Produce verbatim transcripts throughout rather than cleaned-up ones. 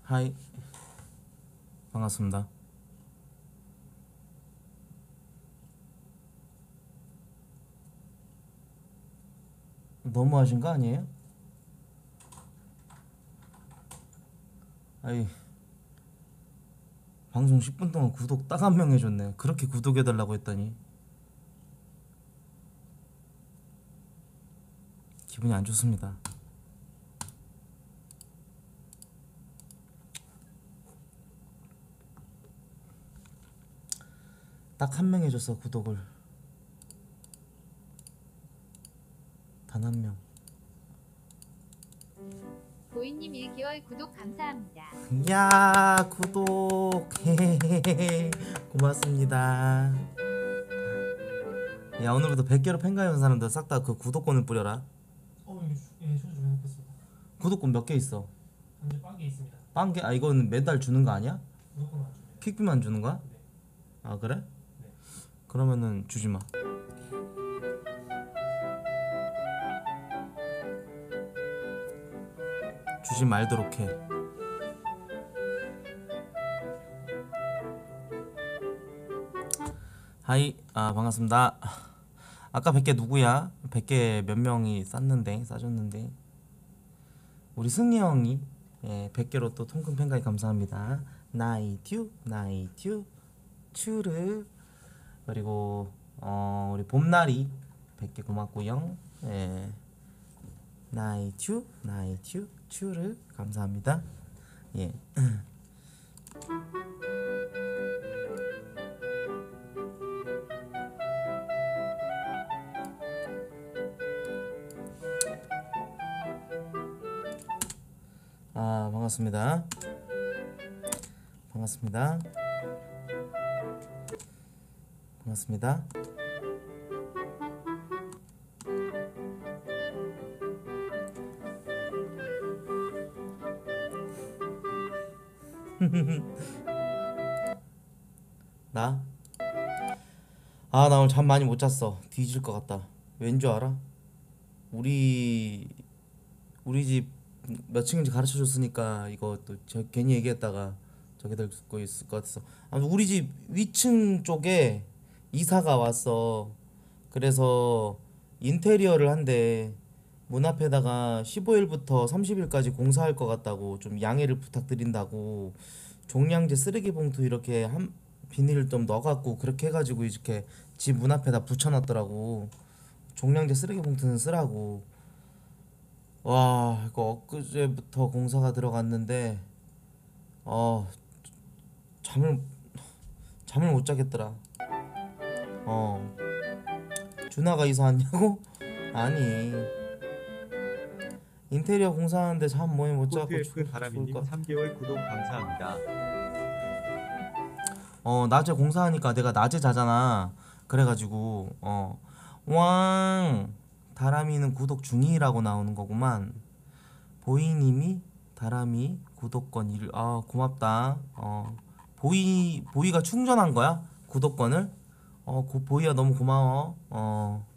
하이, 반갑습니다. 너무 하신 거 아니에요? 아이, 방송 십 분 동안 구독 딱 한 명 해줬네. 그렇게 구독해달라고 했더니 기분이 안 좋습니다. 딱 한 명 해줬어, 구독을. 단 한 명. 보이님 일 개월 구독 감사합니다. 야, 구독. 고맙습니다. 야, 오늘부터 백 개로 팬가입한 사람들 싹 다 그 구독권을 뿌려라. 어, 예, 예, 저도 좀 해놓겠습니다. 구독권 몇 개 있어? 현재 빵개 있습니다. 빵개? 아, 이거는 매달 주는 거 아니야? 무조건 안 주네요. 퀵비만 주는 거야? 네. 아, 그래? 네. 그러면은 주지 마. 주지 말도록 해. 하이, 아 반갑습니다. 아까 백 개 누구야? 백 개 몇 명이 쌌는데 싸줬는데 우리 승희 형이 예, 백 개로 또 통큰 팬가입 감사합니다. 나이튜 나이튜 추르 그리고 어 우리 봄날이 백 개 고맙고요. 예. 나이튜 나이튜 추르 감사합니다. 예. 아 반갑습니다. 반갑습니다. 반갑습니다. 나? 아, 나 오늘 잠 많이 못 잤어. 뒤질 것 같다. 왠 줄 알아? 우리 우리 집 몇 층인지 가르쳐 줬으니까 이거 또 저 괜히 얘기했다가 저기들 듣고 있을 것 같아서. 아무튼 우리 집 위층 쪽에 이사가 왔어. 그래서 인테리어를 한대. 문 앞에다가 십오 일부터 삼십 일까지 공사할 것 같다고 좀 양해를 부탁드린다고 종량제 쓰레기 봉투 이렇게 한 비닐을 좀 넣어갖고 그렇게 해가지고 이렇게 집 문 앞에다 붙여놨더라고. 종량제 쓰레기 봉투는 쓰라고. 와, 이거 엊그제부터 공사가 들어갔는데 어 잠을 잠을 못 자겠더라. 어 준하가 이사 왔냐고? 아니 인테리어 공사하는데 잠 뭐에 못 자고 코트에프 바라미님 삼 개월 구독 감사합니다. 어 낮에 공사하니까 내가 낮에 자잖아. 그래가지고 어왕 다람이는 구독 중이라고 나오는 거구만. 보이님이 다람이 구독권 일. 아 고맙다. 어 보이 보이가 충전한 거야 구독권을. 어 고, 보이야 너무 고마워. 어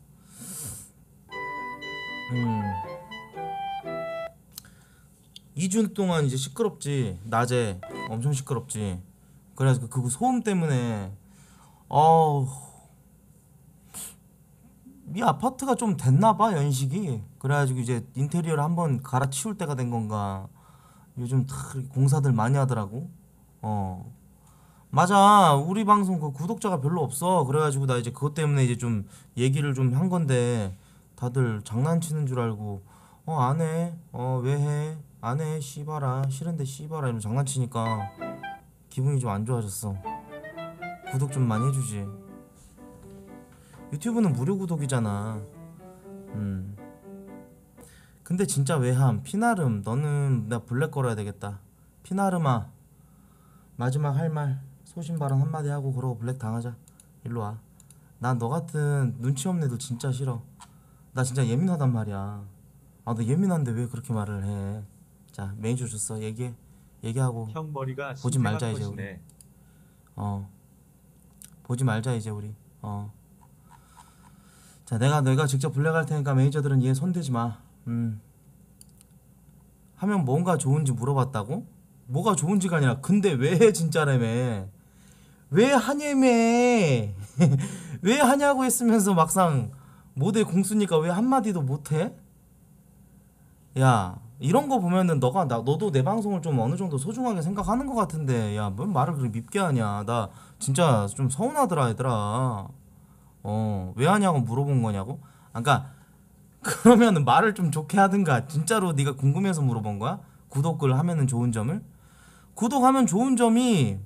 음. 이 주 동안 이제 시끄럽지. 낮에 엄청 시끄럽지. 그래서 그 소음 때문에 어우 이 아파트가 좀 됐나봐 연식이. 그래가지고 이제 인테리어를 한번 갈아치울 때가 된 건가. 요즘 다 공사들 많이 하더라고. 어 맞아, 우리 방송 그 구독자가 별로 없어. 그래가지고 나 이제 그것 때문에 이제 좀 얘기를 좀 한 건데 다들 장난치는 줄 알고 어 안해 어 왜 해 안해 씨발아 싫은데 씨발아 이러면 장난치니까 기분이 좀 안 좋아졌어. 구독 좀 많이 해주지. 유튜브는 무료 구독이잖아. 음. 근데 진짜 외함 피나름 너는 나 블랙 걸어야 되겠다. 피나름아 마지막 할 말 소신 발언 한마디 하고 그러고 블랙 당하자. 일로 와. 난 너 같은 눈치 없는 애들 진짜 싫어. 나 진짜 예민하단 말이야. 아 너 예민한데 왜 그렇게 말을 해. 자 매니저 줬어. 얘기해. 얘기하고 형 머리가 보지 말자 이제 우리. 컷이네. 어 보지 말자 이제 우리. 어 자 내가 내가 직접 블랙 할 테니까 매니저들은 얘 손대지 마. 음 하면 뭔가 좋은지 물어봤다고? 뭐가 좋은지가 아니라 근데 왜 진짜라며 왜 하냐며 왜 하냐고 했으면서 막상 모델 공수니까 왜 한마디도 못해? 야 이런 거 보면은 너가 나 너도 내 방송을 좀 어느 정도 소중하게 생각하는 것 같은데 야 뭘 말을 그렇게 밉게 하냐 나 진짜 좀 서운하더라 얘들아. 어 왜 하냐고 물어본 거냐고? 아, 그러니까 그러면은 말을 좀 좋게 하든가. 진짜로 네가 궁금해서 물어본 거야? 구독을 하면은 좋은 점을? 구독하면 좋은 점이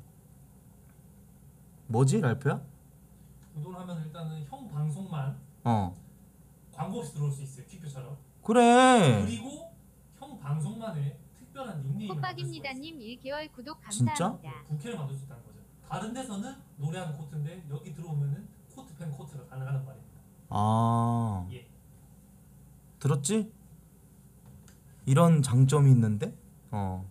뭐지 랄프야? 구독을 하면 일단은 형 방송만 어 광고 없이 들어올 수 있어요. 퀵뷰처럼. 그래 그리고 형 방송만의 특별한 닉네임을 만들 수가 있어요. 호박입니다님 일 개월 구독 진짜? 감사합니다. 부캐를 만들 수 있다는 거죠. 다른 데서는 노래하는 코트인데 여기 들어오면은 코트 팬 코트가 가능하단 말입니다. 아 예. 들었지? 이런 장점이 있는데? 어.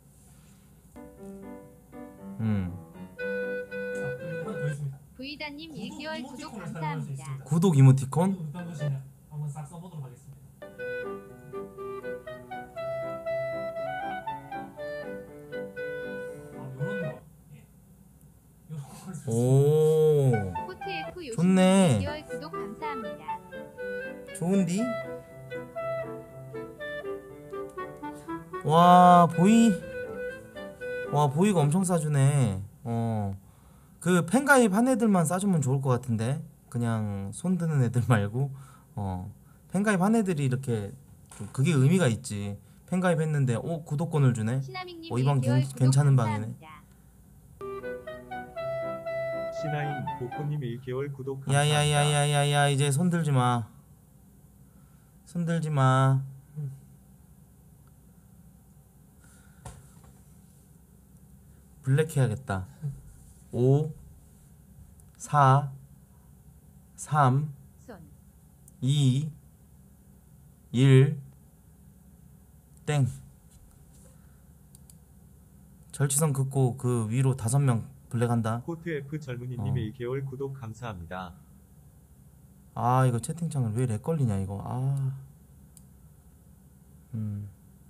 음. 아, 그리고 하나 더 있습니다. 부이다님 일 개월 구독 이모티콘을 사용할 수 감사합니다. 있습니다. 구독 이모티콘? 이거 어떤 것이냐? 한번 싹 써보도록 하겠습니다. 아, 요런 거. 예. 요런 걸 쓸 수 있습니다. 오. 코트 F 요시 좋네. 일 개월 구독 감사합니다. 좋은디? 와 보이 와 보이가 엄청 싸주네. 어. 그 팬가입 한 애들만 싸주면 좋을 것 같은데 그냥 손 드는 애들 말고 어 팬가입 한 애들이 이렇게 좀 그게 의미가 있지. 팬가입 했는데 오 구독권을 주네. 신하밍님 어, 이번 일 개월 괜- 구독 괜찮은 방이네. 감사합니다. 신하인 복구님 일 개월 구독 감사합니다. 야야야야야야 이제 손 들지 마. 손 들지 마. 블랙 해야겠다. 오 사 삼 손. 이 일 땡. 절치선 긋고 그 위로 다섯 명 블랙한다. 코트 F 젊은이님 어. 일 개월 구독 감사합니다. 아 이거 채팅창을 왜 렉 걸리냐 이거. 아. 음.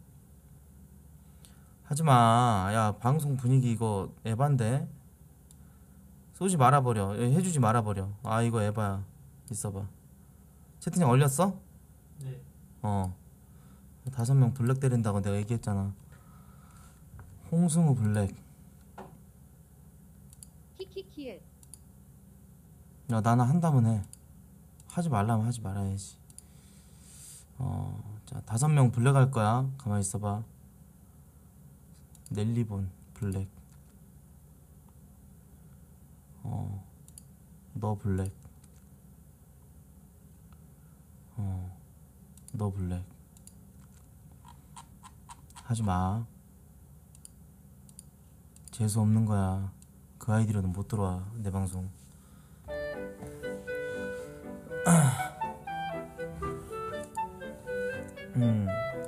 하지마. 야 방송 분위기 이거 에반데. 쏘지 말아버려. 예, 해주지 말아버려. 아 이거 에바야. 있어봐. 채팅창 얼렸어? 네. 어. 다섯 명 블랙 때린다고 내가 얘기했잖아. 홍승우 블랙. 키키키을. 야 나는 한다면 해. 하지 말라면 하지 말아야지. 어. 자 다섯 명 블랙 할 거야. 가만히 있어봐. 넬리본 블랙. 어. 너 블랙. 어. 너 블랙. 하지 마. 재수 없는 거야. 그 아이디로는 못 들어와 내 방송. 음.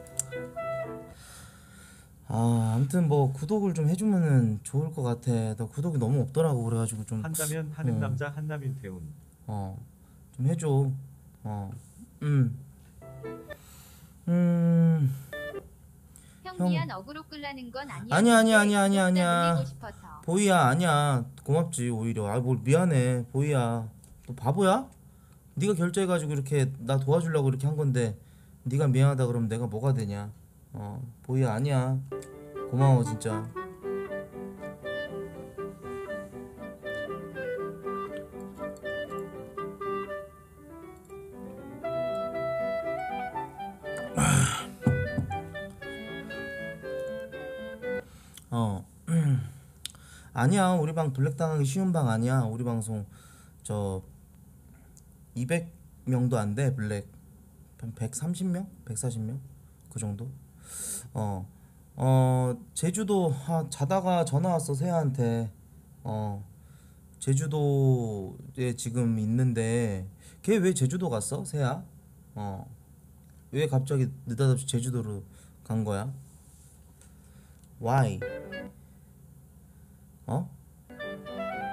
아, 아무튼 뭐 구독을 좀 해주면은 좋을 것 같아. 너 구독이 너무 없더라고 그래가지고 좀 한다면 하는 음. 남자 한남인 태운. 어, 좀 해줘. 어, 음, 음, 형 형. 미안 어그로 끌라는 건 아니야. 아니야, 아니야, 아니야, 아니야, 아니야. 놀리고 싶어서. 보이야 아니야. 고맙지 오히려. 아, 뭘 미안해 보이야. 너 바보야? 네가 결제해가지고 이렇게 나 도와주려고 이렇게 한 건데 네가 미안하다 그러면 내가 뭐가 되냐? 어, 보이야 아니야. 고마워 진짜. 어. 아니야 우리 방 블랙 당하기 쉬운 방 아니야. 우리 방송 저 이백 명도 안 돼 블랙. 한 백삼십 명? 백사십 명? 그 정도? 어. 어, 제주도 아, 자다가 전화 왔어 세아한테. 어. 제주도에 지금 있는데 걔 왜 제주도 갔어? 세아? 어. 왜 갑자기 느닷없이 제주도로 간 거야? Why? 어?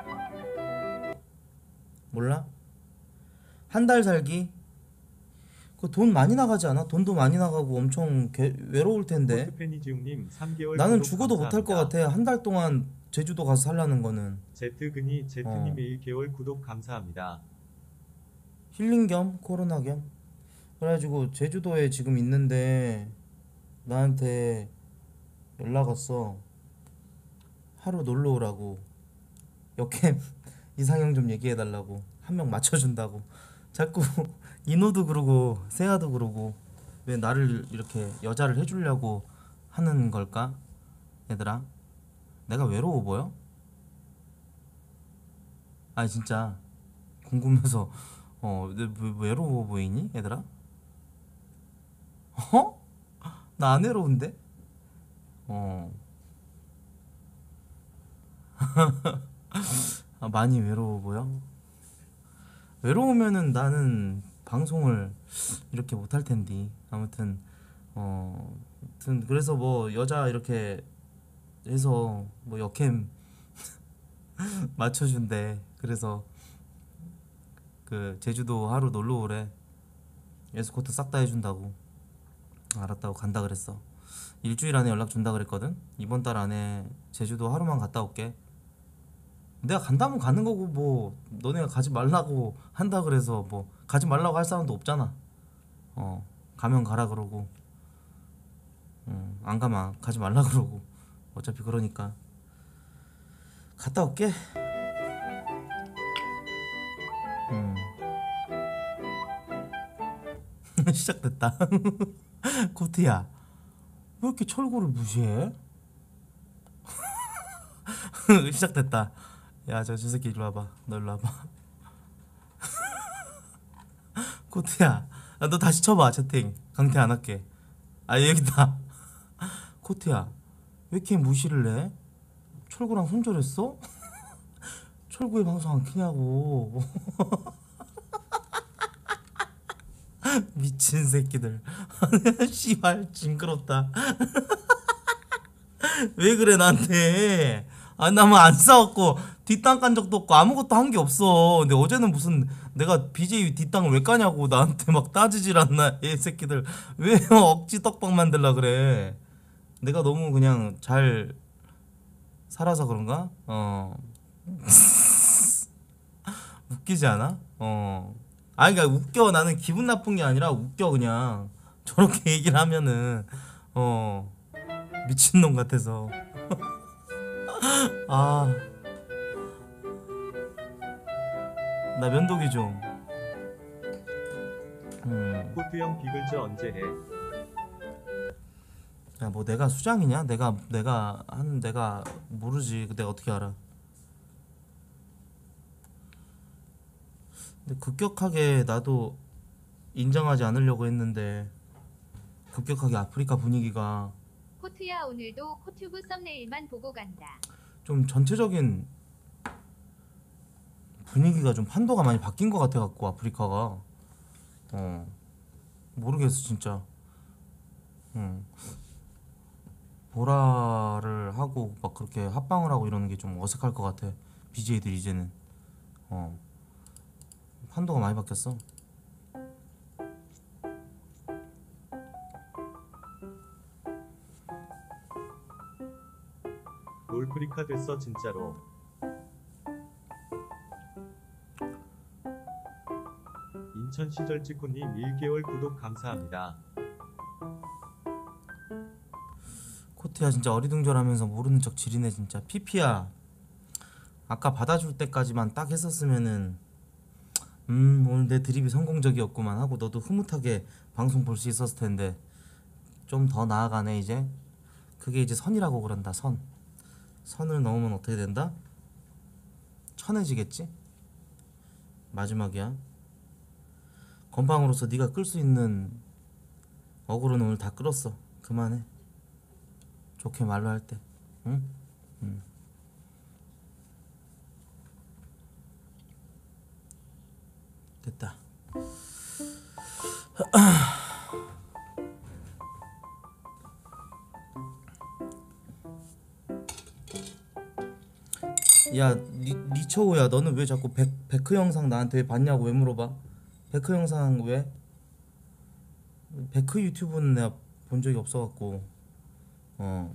몰라? 한 달 살기? 그 돈 많이 나가지 않아? 돈도 많이 나가고 엄청 개, 외로울 텐데. 코트페니지웅님 삼 개월 나는 구독 죽어도 못할 것 감사합니다. 같아. 한 달 동안 제주도 가서 살라는 거는. 제트근이 제트님 어. 일 개월 구독 감사합니다. 힐링 겸 코로나 겸. 그래가지고 제주도에 지금 있는데 나한테 연락 왔어. 하루 놀러 오라고. 역캠 이상형 좀 얘기해 달라고. 한 명 맞춰준다고. 자꾸 인호도 그러고 세아도 그러고 왜 나를 이렇게 여자를 해주려고 하는 걸까? 얘들아, 내가 외로워 보여? 아니 진짜 궁금해서. 어, 내 왜- 외로워 보이니 얘들아? 어? 나 안 외로운데? 어. 아, 많이 외로워 보여? 외로우면은 나는 방송을 이렇게 못할 텐데. 아무튼 어, 아무튼 그래서 뭐 여자 이렇게 해서 뭐 역캠 맞춰준대. 그래서 그 제주도 하루 놀러 오래. 에스코트 싹 다 해준다고. 알았다고 간다 그랬어. 일주일 안에 연락 준다 그랬거든. 이번 달 안에 제주도 하루만 갔다 올게. 내가 간다면 가는 거고 뭐 너네가 가지 말라고 한다 그래서 뭐 가지 말라고 할 사람도 없잖아. 어, 가면 가라 그러고, 음, 안 가면 가지 말라 그러고. 어차피 그러니까 갔다 올게. 음. 시작됐다. 코트야, 왜 이렇게 철구를 무시해? 시작됐다. 야, 저, 저 새끼 일로 와봐. 너 일로 와봐. 코트야, 아, 너 다시 쳐봐 채팅. 강퇴 안 할게. 아, 여기다. 코트야, 왜 이렇게 무시를 해? 철구랑 손절했어? 철구의 방송 안 키냐고. 미친 새끼들. 씨발 징그럽다. 왜 그래 나한테? 아, 나 뭐 안 싸웠고 뒷땅 깐 적도 없고 아무것도 한 게 없어. 근데 어제는 무슨 내가 비제이 뒷땅을 왜 까냐고 나한테 막 따지질 않나. 얘 새끼들 왜 억지 떡밥 만들라 그래. 내가 너무 그냥 잘 살아서 그런가? 어. 웃기지 않아? 어. 아니 그러니까 웃겨. 나는 기분 나쁜 게 아니라 웃겨 그냥. 저렇게 얘기를 하면은 어, 미친놈 같아서. 아, 나 면도기 좀. 음. 코트형 비글즈 언제 해? 야, 뭐 내가 수장이냐? 내가 내가 한 내가 모르지. 내가 어떻게 알아? 근데 급격하게 나도 인정하지 않으려고 했는데 급격하게 아프리카 분위기가 코트야 오늘도 코튜브 썸네일만 보고 간다. 좀 전체적인 분위기가 좀 판도가 많이 바뀐 것 같아갖고 아프리카가. 어, 모르겠어 진짜. 응. 보라를 하고 막 그렇게 합방을 하고 이러는 게 좀 어색할 것 같아 비제이들 이제는. 어, 판도가 많이 바뀌었어. 롤프리카 됐어 진짜로. 인천 시절 찍고님 일 개월 구독 감사합니다. 코트야 진짜 어리둥절하면서 모르는 척 지리네 진짜. 피피야, 아까 받아줄 때까지만 딱 했었으면은 음 오늘 내 드립이 성공적이었구만 하고 너도 흐뭇하게 방송 볼 수 있었을 텐데 좀 더 나아가네 이제. 그게 이제 선이라고 그런다. 선 선을 넘으면 어떻게 된다? 천해지겠지? 마지막이야. 건방으로서 네가 끌 수 있는 어그로는 오늘 다 끌었어. 그만해. 좋게 말로 할 때. 응? 응. 됐다. 야, 리, 리처우야, 너는 왜 자꾸 백, 백크 영상 나한테 왜 봤냐고 왜 물어봐? 백크 영상 왜? 베크 유튜브는 내가 본 적이 없어갖고. 어.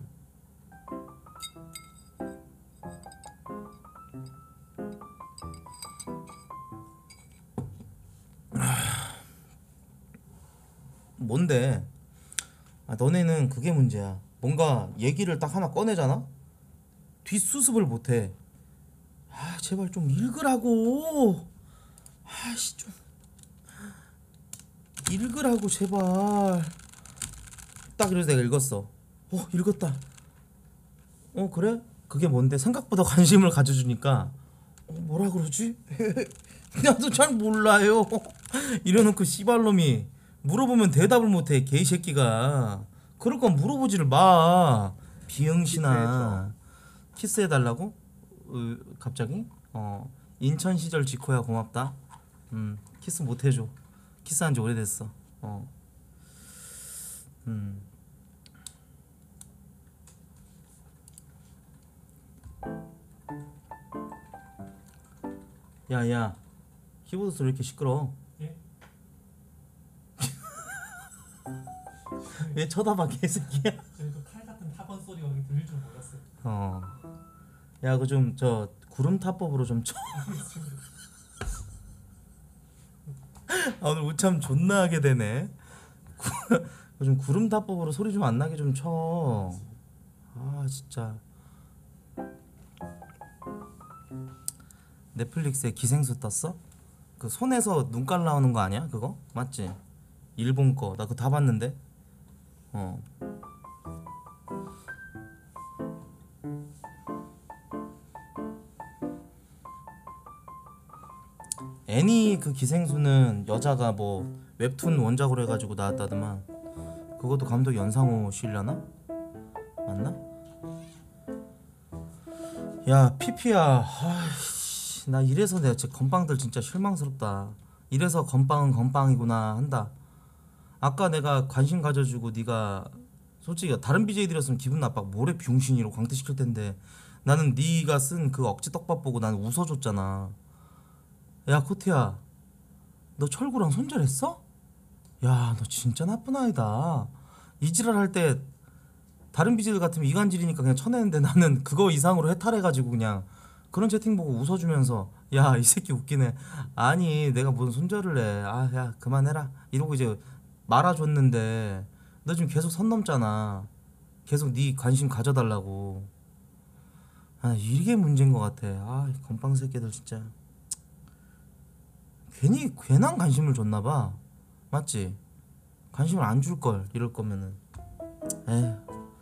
뭔데? 아, 너네는 그게 문제야. 뭔가 얘기를 딱 하나 꺼내잖아? 뒷수습을 못해. 아, 제발 좀 읽으라고. 아씨, 좀 읽으라고 제발. 딱 그래서 내가 읽었어. 어, 읽었다. 어, 그래? 그게 뭔데? 생각보다 관심을 가져주니까 어, 뭐라 그러지? 나도 잘 몰라요. 이래놓고 씨발놈이 물어보면 대답을 못해. 개새끼가. 그럴 건 물어보지를 마. 비응신아. 키스해달라고? 으, 갑자기? 어, 인천 시절 지코야 고맙다. 음, 키스 못해줘. 키스한 지 오래됐어. 어. 음. 야야, 키보드 소리 왜 이렇게 시끄러워? 예? 왜 쳐다봐 개새끼야? 저희도 칼 같은 타건 소리가 여기 들릴 줄 몰랐어요. 어. 야, 그 좀 저 구름 타법으로 좀 쳐. 아, 오늘 우참 존나 하게 되네. 좀 구름 타법으로 소리 좀 안 나게 좀 쳐. 아, 진짜. 넷플릭스에 기생수 떴어? 그 손에서 눈깔 나오는 거 아니야? 그거? 맞지? 일본 거. 나 그거 다 봤는데. 어. 애니 그 기생수는 여자가 뭐 웹툰 원작으로 해가지고 나왔다더만. 그것도 감독 연상호 씨려나? 맞나? 야, 피피야. 아이씨, 나 이래서 내가 진짜 건빵들 진짜 실망스럽다. 이래서 건빵은 건빵이구나 한다. 아까 내가 관심 가져주고 네가 솔직히 다른 비제이들이었으면 기분 나빠. 뭐래 병신이로 광태시킬 텐데. 나는 네가 쓴 그 억지 떡밥 보고 나는 웃어줬잖아. 야, 코트야, 너 철구랑 손절했어? 야, 너 진짜 나쁜 아이다. 이지랄 할 때 다른 비제이들 같으면 이간질이니까 그냥 쳐내는데 나는 그거 이상으로 해탈해가지고 그냥 그런 채팅 보고 웃어주면서 야, 이 새끼 웃기네. 아니, 내가 무슨 손절을 해. 아, 야, 그만해라 이러고 이제 말아줬는데 너 지금 계속 선 넘잖아. 계속 네 관심 가져달라고. 아, 이게 문제인 것 같아. 아, 건빵 새끼들 진짜 괜히 괜한 관심을 줬나봐. 맞지? 관심을 안 줄 걸 이럴 거면은. 에휴,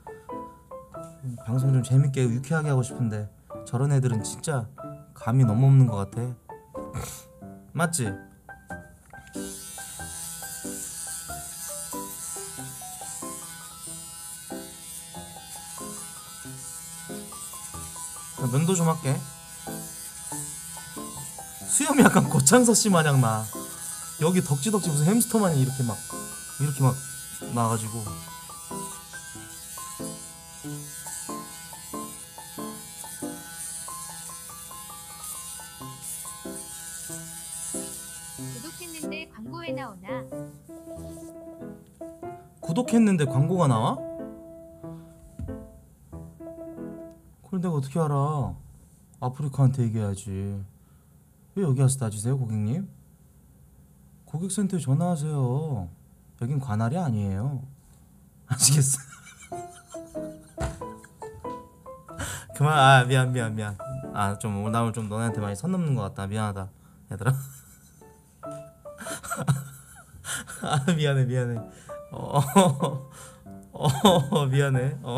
방송 좀 재밌게 유쾌하게 하고 싶은데 저런 애들은 진짜 감이 너무 없는 것 같아. 맞지? 나 면도 좀 할게. 수염이 약간 고창석 씨 마냥 나. 여기 덕지덕지 무슨 햄스터 마냥 이렇게 막 이렇게 막 나가지고. 구독했는데 광고에 나오나? 구독했는데 광고가 나와? 그걸 내가 어떻게 알아? 아프리카한테 얘기해야지. 왜 여기 와서 따지세요, 고객님? 고객센터에 전화하세요. 여긴 관할이 아니에요. 아시겠어? 그만. 아, 미안 미안 미안. 아, 좀 나 오늘 좀 너네한테 많이 선 넘는 것 같다. 미안하다 얘들아. 아, 미안해 미안해. 어, 어, 미안해. 어.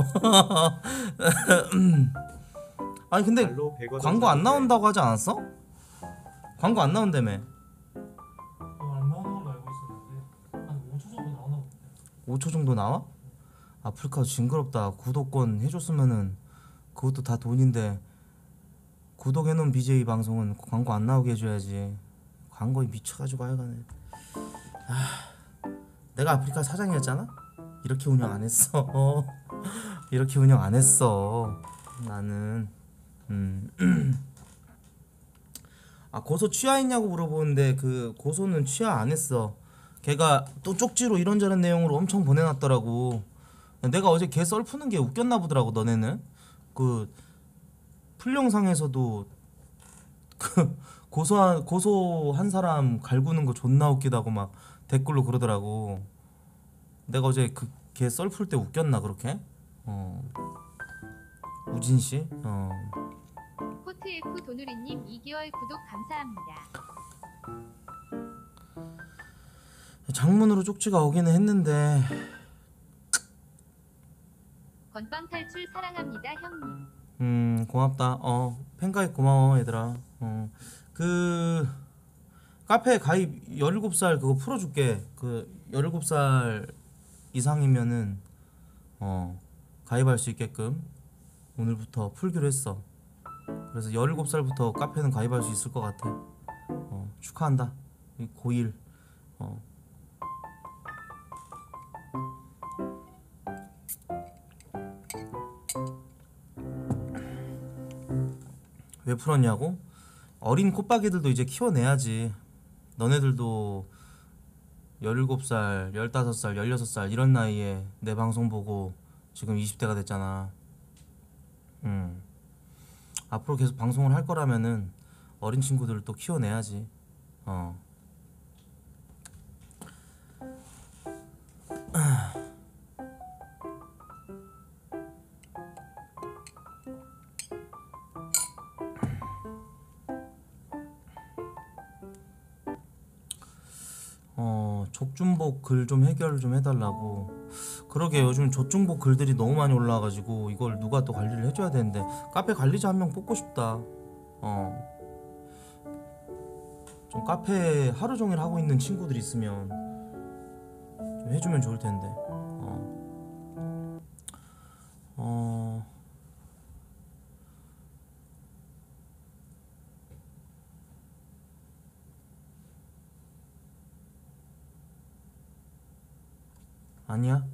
아니 근데 말로 백 원 광고 안 나온다고 하지 않았어? 광고 안 나온다며. 어, 안 나오는 걸로 알고 있었는데 한 오 초 정도 나오나 본데. 오 초 정도 나와? 아프리카 징그럽다. 구독권 해줬으면은 그것도 다 돈인데 구독해놓은 비제이 방송은 광고 안 나오게 해줘야지. 광고에 미쳐가지고 하여간에. 아, 내가 아프리카 사장이었잖아? 이렇게 운영 안 했어. 이렇게 운영 안 했어 나는. 음. 아, 고소 취하했냐고 물어보는데 그 고소는 취하 안 했어. 걔가 또 쪽지로 이런저런 내용으로 엄청 보내놨더라고. 내가 어제 걔 썰 푸는 게 웃겼나 보더라고. 너네는 그 풀영상에서도 그 고소한 고소한 사람 갈구는 거 존나 웃기다고 막 댓글로 그러더라고. 내가 어제 그 걔 썰 풀 때 웃겼나 그렇게? 어. 우진 씨? 어. 코트F 도누리님 이 개월 구독 감사합니다. 장문으로 쪽지가 오기는 했는데 건빵 탈출 사랑합니다 형님. 음 고맙다. 어 팬가입 고마워 얘들아. 어그 카페 가입 열일곱 살 그거 풀어줄게. 그 열일곱 살 이상이면은 어 가입할 수 있게끔 오늘부터 풀기로 했어. 그래서 열일곱 살부터 카페는 가입할 수 있을 것 같아. 어 축하한다. 고일. 어 왜 풀었냐고? 어린 콧박이들도 이제 키워내야지. 너네들도 열일곱 살, 열다섯 살, 열여섯 살 이런 나이에 내 방송 보고 지금 이십 대가 됐잖아. 음. 앞으로 계속 방송을 할 거라면은 어린 친구들을 또 키워내야지. 어. 어 족중복 글 좀 해결 좀 해달라고. 그러게 요즘 족중복 글들이 너무 많이 올라와가지고 이걸 누가 또 관리를 해줘야 되는데 카페 관리자 한 명 뽑고 싶다. 어 좀 카페 하루 종일 하고 있는 친구들 있으면 좀 해주면 좋을 텐데. 어, 어... 아니야?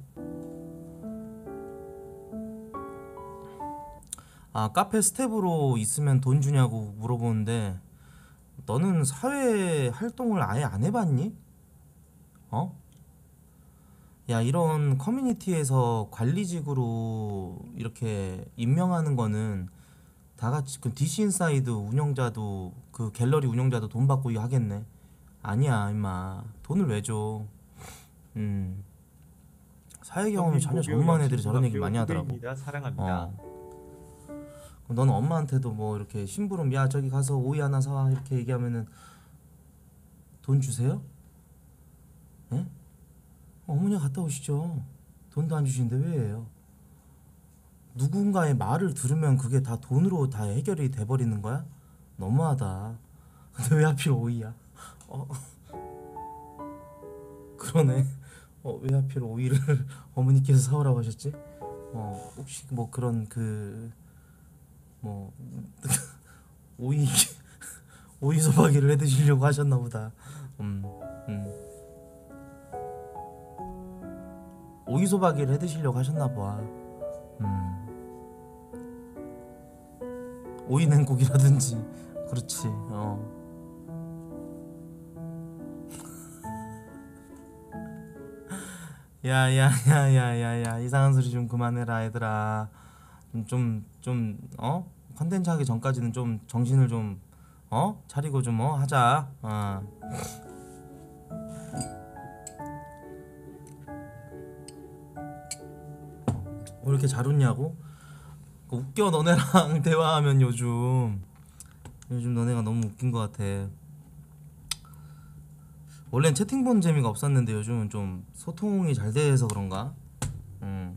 아 카페 스텝으로 있으면 돈 주냐고 물어보는데 너는 사회 활동을 아예 안 해봤니? 어? 야 이런 커뮤니티에서 관리직으로 이렇게 임명하는 거는 다 같이 그 디씨 인사이드 운영자도 그 갤러리 운영자도 돈 받고 이거 하겠네. 아니야 임마. 돈을 왜 줘? 음 사회 경험이 전혀 적은 애들이 저런 얘기 많이 하더라고. 사랑합니다. 어. 너는 엄마한테도 뭐 이렇게 심부름 야 저기 가서 오이 하나 사와 이렇게 얘기하면은 돈 주세요? 예? 어머니가 갔다 오시죠. 돈도 안 주시는데 왜 해요? 누군가의 말을 들으면 그게 다 돈으로 다 해결이 돼버리는 거야? 너무하다. 근데 왜 하필 오이야? 어. 그러네. 어, 왜 하필 오이를 어머니께서 사오라고 하셨지? 어, 혹시 뭐 그런 그 뭐 오이 오이 소박이를 해 드시려고 하셨나 보다. 음, 음. 오이 소박이를 해 드시려고 하셨나 봐. 음. 오이 냉국이라든지 그렇지. 어. 야야야야야야 이상한 소리 좀 그만해라 얘들아. 좀 좀 어? 컨텐츠 하기 전까지는 좀 정신을 좀 어? 차리고 좀 어? 하자. 어. 왜 이렇게 잘 웃냐고? 웃겨 너네랑 대화하면 요즘 요즘 너네가 너무 웃긴 것 같아. 원래는 채팅 보는 재미가 없었는데 요즘은 좀 소통이 잘 돼서 그런가? 음.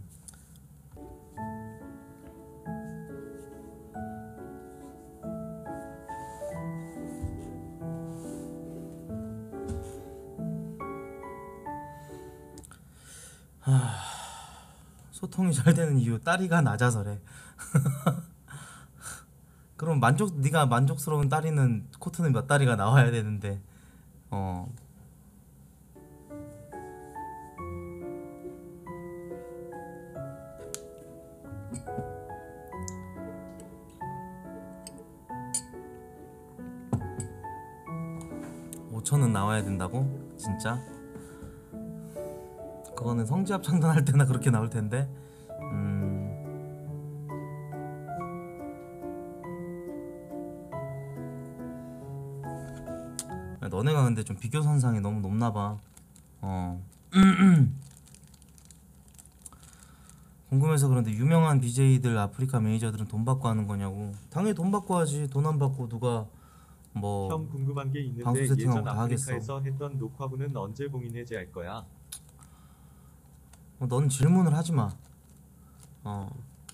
하... 소통이 잘 되는 이유 딸이가 낮아서래. 그럼 만족 네가 만족스러운 딸이는 코트는 몇 다리가 나와야 되는데 어 오천은 나와야 된다고? 진짜? 그거는 성지합 창단할 때나 그렇게 나올 텐데. 음. 너네가 근데 좀 비교 선상이 너무 높나 봐. 어. 궁금해서 그런데 유명한 비제이들 아프리카 매니저들은 돈 받고 하는 거냐고. 당연히 돈 받고 하지. 돈 안 받고 누가 뭐 형 궁금한 게 방송 있는데 세팅하고 예전 다 하겠어. 아프리카에서 했던 녹화부는 언제 봉인해제할 거야? 어, 넌 질문을 하지 마. 어.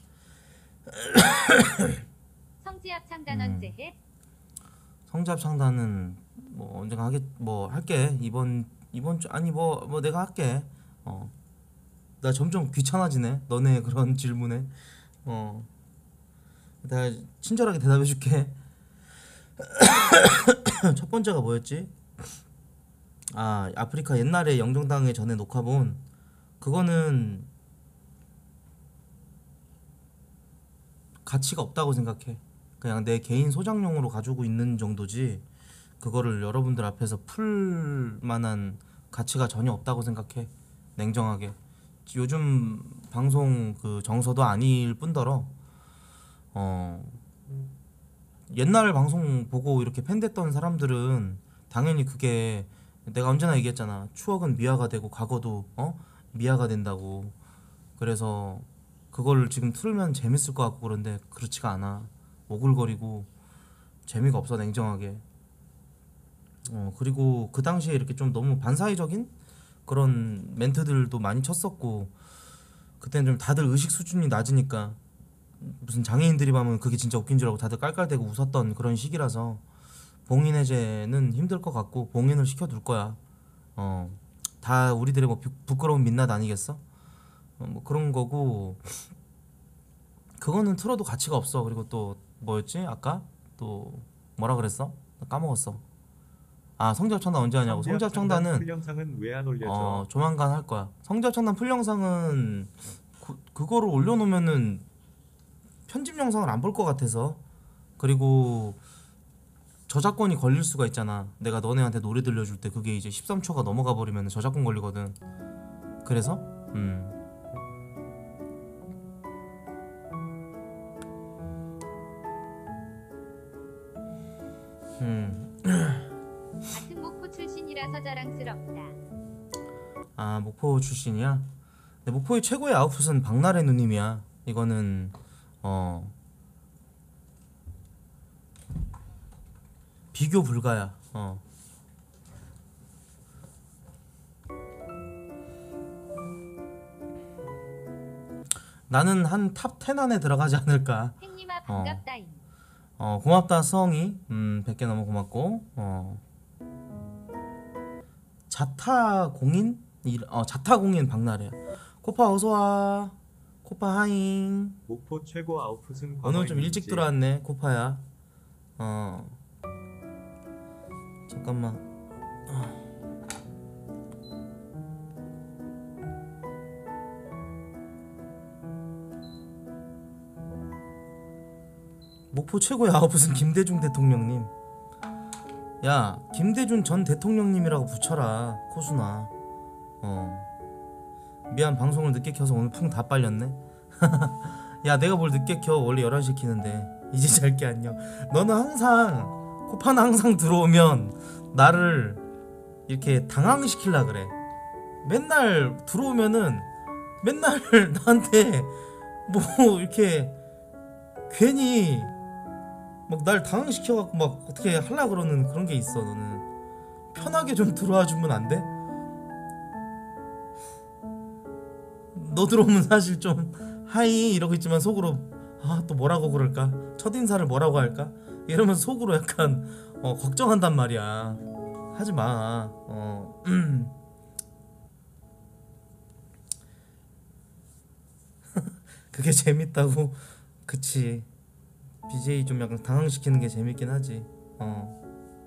성지합 창단 음. 언제 해? 성지합 창단은 뭐 언젠가 하겠 뭐 할게. 이번 이번 주 아니 뭐 뭐 내가 할게. 어. 나 점점 귀찮아지네. 너네 그런 질문에. 어. 나 친절하게 대답해 줄게. 첫 번째가 뭐였지? 아, 아프리카 옛날에 영정당에 전에 녹화본 그거는 가치가 없다고 생각해. 그냥 내 개인 소장용으로 가지고 있는 정도지 그거를 여러분들 앞에서 풀 만한 가치가 전혀 없다고 생각해. 냉정하게. 요즘 방송 그 정서도 아닐 뿐더러 어 옛날 방송 보고 이렇게 팬됐던 사람들은 당연히 그게 내가 언제나 얘기했잖아. 추억은 미화가 되고 과거도 어 미화가 된다고. 그래서 그걸 지금 틀면 재밌을 것 같고 그런데 그렇지가 않아. 오글거리고 재미가 없어 냉정하게. 어 그리고 그 당시에 이렇게 좀 너무 반사회적인 그런 멘트들도 많이 쳤었고 그때는 좀 다들 의식 수준이 낮으니까 무슨 장애인들이 보면 그게 진짜 웃긴 줄 알고 다들 깔깔대고 웃었던 그런 시기라서 봉인 해제는 힘들 것 같고 봉인을 시켜둘 거야. 어 다 우리들의 뭐 부, 부끄러운 민낯 아니겠어? 어, 뭐 그런 거고 그거는 틀어도 가치가 없어. 그리고 또 뭐였지 아까 또 뭐라 그랬어? 나 까먹었어. 아 성지합 창단 언제 하냐고. 성지합 창단은 풀 영상은 왜 안 올려줘? 어 조만간 할 거야. 성지합 창단 풀 영상은 그, 그거를 올려놓으면은 편집 영상을 안 볼 것 같아서. 그리고 저작권이 걸릴 수가 있잖아. 내가 너네한테 노래 들려줄 때 그게 이제 십삼 초가 넘어가 버리면 저작권 걸리거든. 그래서 음. 음. 같은 목포 출신이라서 자랑스럽다. 아 목포 출신이야? 근데 목포의 최고의 아웃풋은 박나래 누님이야. 이거는 어 비교 불가야. 어 나는 한 탑 텐 안에 들어가지 않을까. 햇님아 반갑다잉. 어 고맙다 성이. 음 백 개 너무 고맙고. 어 자타 공인? 일- 어 자타 공인 박나래야. 코파 어서와. 코파 하잉. 목포 최고 아웃풋은 오늘 좀 일찍 과거인지. 들어왔네 코파야. 어 잠깐만. 어. 목포 최고의 아웃풋은 김대중 대통령님. 야 김대중 전 대통령님이라고 붙여라 코수나. 어 미안 방송을 늦게 켜서 오늘 풍 다 빨렸네. 야 내가 뭘 늦게 켜. 원래 열한 시에 키는데 이제 잘게 안녕. 너는 항상 코파는 항상 들어오면 나를 이렇게 당황시키려 그래. 맨날 들어오면은 맨날 나한테 뭐 이렇게 괜히 막 날 당황시켜갖고 막 어떻게 하려 그러는 그런 게 있어. 너는 편하게 좀 들어와 주면 안 돼? 너 들어오면 사실 좀 하이 이러고 있지만 속으로 아 또 뭐라고 그럴까? 첫인사를 뭐라고 할까? 이러면 속으로 약간 어, 걱정한단 말이야. 하지 마. 어. 그게 재밌다고? 그치. 비제이 좀 약간 당황시키는 게 재밌긴 하지. 어.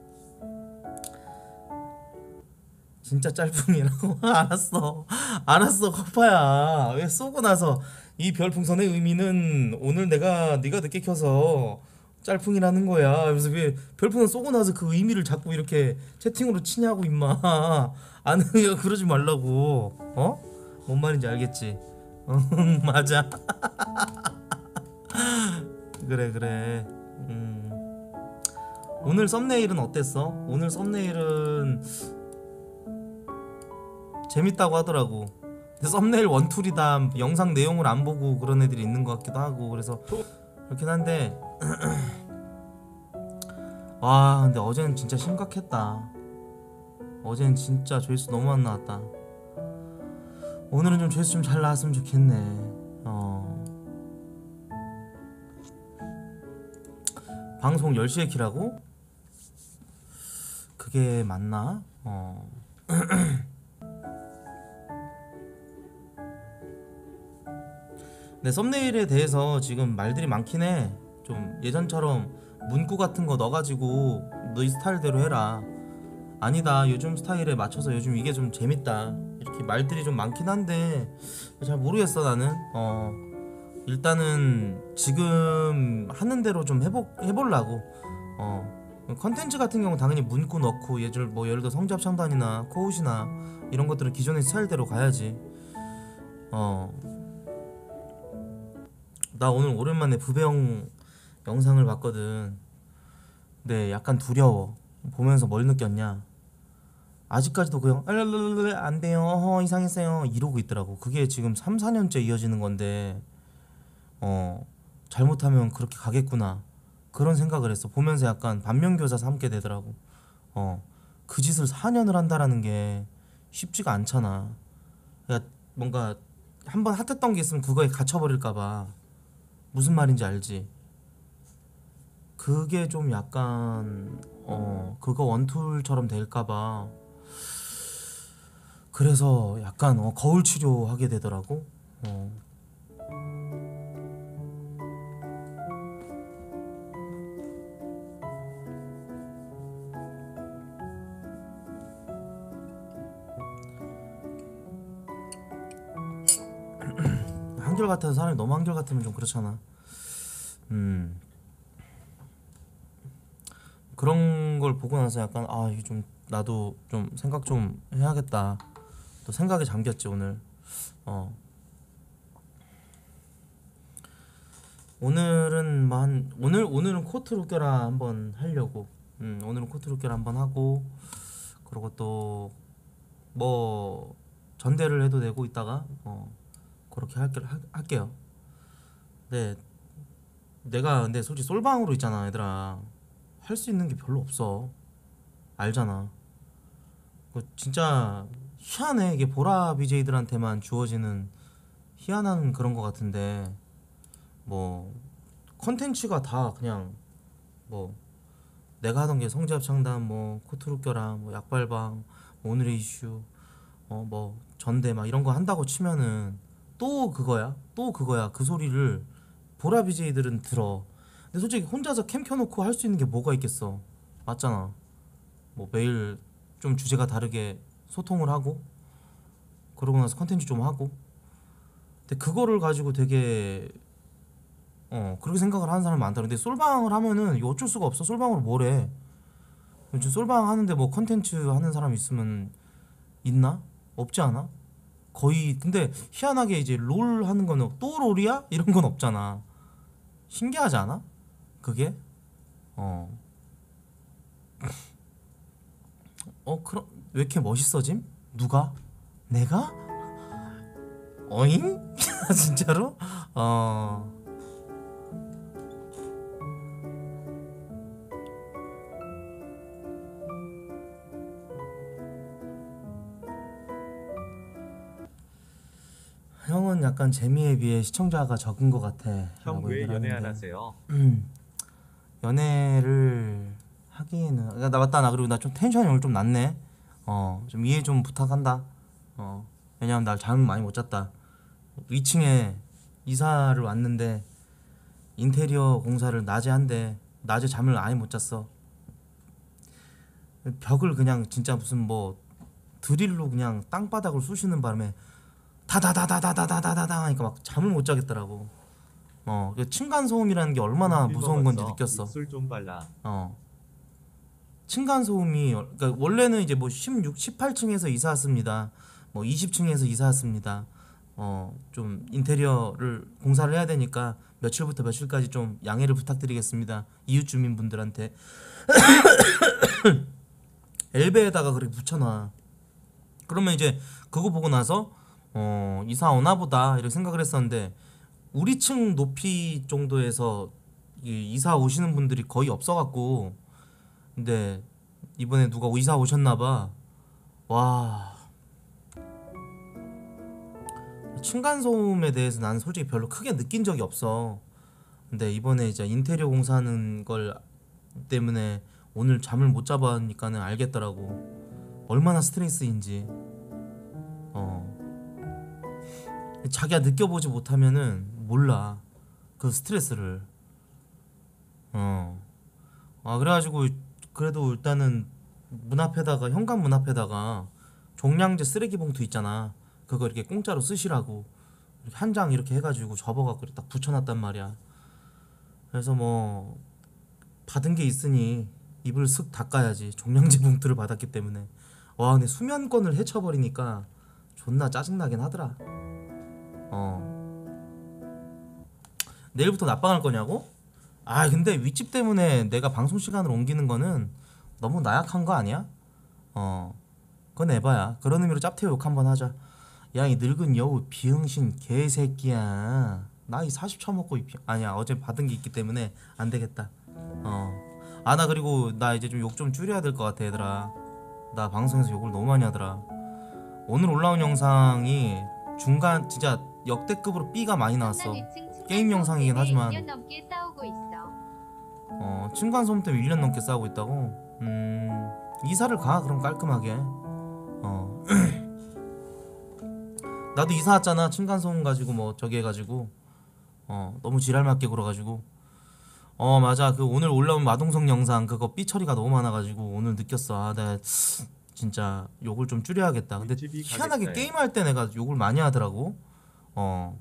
진짜 짤풍이라고? 알았어. 알았어 코파야. 왜 쏘고 나서 이 별풍선의 의미는 오늘 내가 네가 늦게 켜서 짤풍이라는 거야. 그래서 왜 별풍선 쏘고 나서 그 의미를 자꾸 이렇게 채팅으로 치냐고 임마. 아는 그러지 말라고. 어? 뭔 말인지 알겠지? 응 맞아. 그래 그래. 음. 오늘 썸네일은 어땠어? 오늘 썸네일은 재밌다고 하더라고. 근데 썸네일 원툴이다 영상 내용을 안 보고 그런 애들이 있는 것 같기도 하고 그래서 그렇긴 한데 와 근데 어제는 진짜 심각했다. 어제는 진짜 조회수 너무 안 나왔다. 오늘은 좀 조회수 좀 잘 나왔으면 좋겠네. 어. 방송 열 시에 키라고? 그게 맞나? 어. 근데 썸네일에 대해서 지금 말들이 많긴 해. 좀 예전처럼 문구 같은 거 넣어가지고 너희 스타일대로 해라. 아니다 요즘 스타일에 맞춰서 요즘 이게 좀 재밌다. 이렇게 말들이 좀 많긴 한데 잘 모르겠어 나는. 어 일단은 지금 하는 대로 좀 해보, 해보려고. 어 컨텐츠 같은 경우 당연히 문구 넣고 예를 뭐 예를 들어 성지합창단이나 코웃이나 이런 것들은 기존의 스타일대로 가야지. 어 나 오늘 오랜만에 부배영 영상을 봤거든. 근데 약간 두려워. 보면서 뭘 느꼈냐? 아직까지도 그냥 알랄랄랄 안 돼요. 어허 이상했어요. 이러고 있더라고. 그게 지금 삼, 사 년째 이어지는 건데 어 잘못하면 그렇게 가겠구나. 그런 생각을 했어. 보면서 약간 반면교사 삼게 되더라고. 어 그 짓을 사 년을 한다라는 게 쉽지가 않잖아. 그러니까 뭔가 한번 핫했던 게 있으면 그거에 갇혀버릴까봐. 무슨 말인지 알지? 그게 좀 약간 어 그거 원툴처럼 될까봐. 그래서 약간 어, 거울 치료하게 되더라고. 어. 한결같아서 사람이 너무 한결같으면 좀 그렇잖아. 음 그런 걸 보고 나서 약간 아 이거 좀 나도 좀 생각 좀 해야겠다. 또 생각에 잠겼지 오늘. 어 오늘은 만 오늘 오늘은 코트 룩겨라 한번 하려고. 음 오늘은 코트 룩겨라 한번 하고 그리고 또 뭐 전대를 해도 되고 이따가 어 그렇게 할게 할, 할게요. 네 내가 근데 솔직히 솔방으로 있잖아 얘들아. 할 수 있는 게 별로 없어. 알잖아. 그 진짜 희한해. 이게 보라 비제이들한테만 주어지는 희한한 그런 거 같은데 뭐 컨텐츠가 다 그냥 뭐 내가 하던 게 성지합창단 뭐 코트룩겨라 뭐 약발방 뭐 오늘의 이슈 어 뭐 전대 막 이런 거 한다고 치면은 또 그거야 또 그거야. 그 소리를 보라 비제이들은 들어. 근데 솔직히 혼자서 캠 켜놓고 할 수 있는 게 뭐가 있겠어. 맞잖아. 뭐 매일 좀 주제가 다르게 소통을 하고 그러고 나서 컨텐츠 좀 하고. 근데 그거를 가지고 되게 어 그렇게 생각을 하는 사람이 많다. 근데 솔방을 하면은 이거 어쩔 수가 없어. 솔방으로 뭘 해. 요즘 솔방 하는데 뭐 컨텐츠 하는 사람 있으면 있나? 없지 않아? 거의. 근데 희한하게 이제 롤 하는 거는 또 롤이야? 이런 건 없잖아. 신기하지 않아? 그게? 어. 어 그럼 왜 이렇게 멋있어짐? 누가? 내가? 어잉? 진짜로? 어. 형은 약간 재미에 비해 시청자가 적은 것 같아. 형 라고 왜 얘기를 연애 안 하는데. 하세요? 음, 연애를 하기에는 야, 나 맞다. 나 그리고 나 좀 텐션이 오늘 좀 낮네. 어, 좀 이해 좀 부탁한다. 어, 왜냐면 나 잠을 많이 못 잤다. 이 층에 이사를 왔는데 인테리어 공사를 낮에 한대. 낮에 잠을 아예 못 잤어. 벽을 그냥 진짜 무슨 뭐 드릴로 그냥 땅바닥을 쑤시는 바람에 다다다다다다다다다 하니까 막 잠을 못 자겠더라고. 어, 그 층간 소음이라는 게 얼마나 무서운 건지 느꼈어. 입술 좀 발라. 어. 층간 소음이 그러니까 원래는 이제 뭐 십육, 십팔 층에서 이사 왔습니다. 뭐 이십 층에서 이사 왔습니다. 어 좀 인테리어를 공사를 해야 되니까 며칠부터 며칠까지 좀 양해를 부탁드리겠습니다. 이웃 주민분들한테. 엘베에다가 그렇게 붙여놔. 그러면 이제 그거 보고 나서 어 이사 오나 보다 이렇게 생각을 했었는데 우리 층 높이 정도에서 이 이사 오시는 분들이 거의 없어갖고 근데 이번에 누가 이사 오셨나봐. 와 층간소음에 대해서 나는 솔직히 별로 크게 느낀 적이 없어. 근데 이번에 이제 인테리어 공사하는 걸 때문에 오늘 잠을 못 자보니까는 알겠더라고. 얼마나 스트레스인지. 어 자기가 느껴보지 못하면은 몰라 그 스트레스를. 어. 아 그래가지고 그래도 일단은 문 앞에다가 현관 문 앞에다가 종량제 쓰레기 봉투 있잖아. 그거 이렇게 공짜로 쓰시라고 한 장 이렇게 해가지고 접어갖고 딱 붙여놨단 말이야. 그래서 뭐 받은 게 있으니 입을 슥 닦아야지. 종량제 봉투를 받았기 때문에. 와 근데 수면권을 해쳐버리니까 존나 짜증나긴 하더라. 어 내일부터 납방할 거냐고? 아 근데 윗집 때문에 내가 방송 시간을 옮기는 거는 너무 나약한 거 아니야? 어 그건 에바야. 그런 의미로 짭태우 욕 한번 하자. 야 이 늙은 여우 비응신 개새끼야. 나이 사십 처먹고 이 비... 아니야 어제 받은 게 있기 때문에 안 되겠다. 어아 나 그리고 나 이제 좀 욕 좀 줄여야 될 것 같아 얘들아. 나 방송에서 욕을 너무 많이 하더라. 오늘 올라온 영상이 중간 진짜 역대급으로 B가 많이 나왔어. 게임 영상이긴 하지만 일 년 넘게 싸우고 있어. 어 층간소음 때문에 일 년 넘게 싸우고 있다고? 음 이사를 가 그럼 깔끔하게. 어 나도 이사 왔잖아. 층간소음 가지고 뭐 저기 해가지고 어 너무 지랄맞게 굴어가지고. 어 맞아 그 오늘 올라온 마동석 영상 그거 삐 처리가 너무 많아가지고 오늘 느꼈어. 아 내가 진짜 욕을 좀 줄여야겠다. 근데 희한하게 게임할 때 내가 욕을 많이 하더라고. 어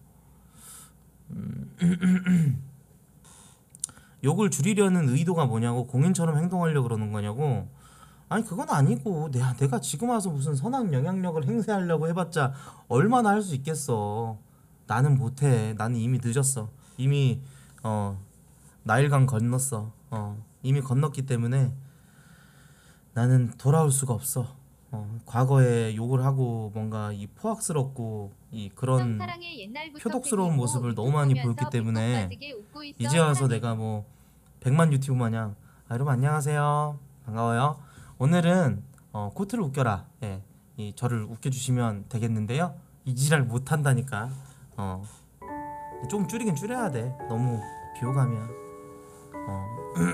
음, 욕을 줄이려는 의도가 뭐냐고. 공인처럼 행동하려고 그러는 거냐고. 아니 그건 아니고 내가, 내가 지금 와서 무슨 선한 영향력을 행사하려고 해봤자 얼마나 할 수 있겠어. 나는 못해. 나는 이미 늦었어. 이미 어 나일강 건넜어. 어 이미 건넜기 때문에 나는 돌아올 수가 없어. 어 과거에 욕을 하고 뭔가 이 포악스럽고 이 그런 표독스러운 모습을 너무 많이 보였기 때문에 이제 와서 내가 뭐 백만 유튜브 마냥 아 여러분 안녕하세요 반가워요. 오늘은 어, 코트를 웃겨라. 예, 이 저를 웃겨주시면 되겠는데요. 이 지랄 못한다니까. 어, 좀 줄이긴 줄여야 돼. 너무 비호감이야. 어.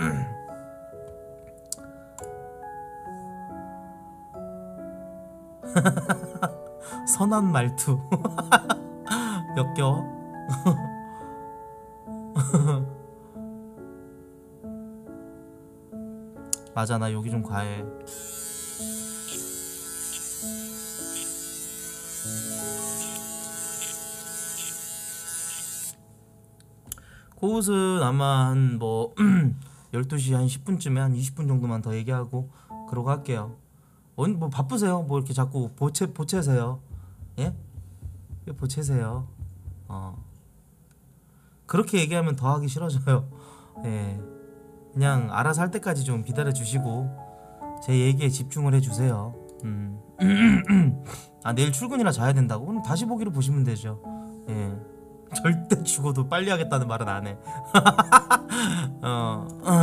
선한 말투. 역겨워. 맞아 나 여기 좀 과해. 코웃은 아마 한 뭐 열두 시 한 십 분쯤에 한 이십 분 정도만 더 얘기하고 그러고 할게요. 어, 뭐 바쁘세요? 뭐 이렇게 자꾸 보채 보채세요? 예? 왜 보채세요? 어 그렇게 얘기하면 더 하기 싫어져요. 예. 그냥 알아서 할 때까지 좀 기다려 주시고 제 얘기에 집중을 해주세요. 음. 아 내일 출근이라 자야 된다고? 그럼 다시 보기로 보시면 되죠. 예. 절대 죽어도 빨리 하겠다는 말은 안 해. 어.